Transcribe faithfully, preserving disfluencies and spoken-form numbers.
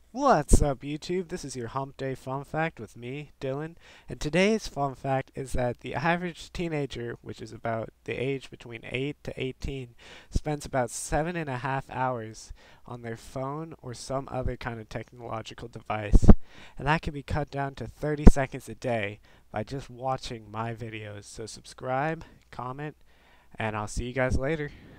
What's up, YouTube? This is your Hump Day Fun Fact with me, Dylan. And today's fun fact is that the average teenager, which is about the age between eight to eighteen, spends about seven and a half hours on their phone or some other kind of technological device. And that can be cut down to thirty seconds a day by just watching my videos. So subscribe, comment, and I'll see you guys later.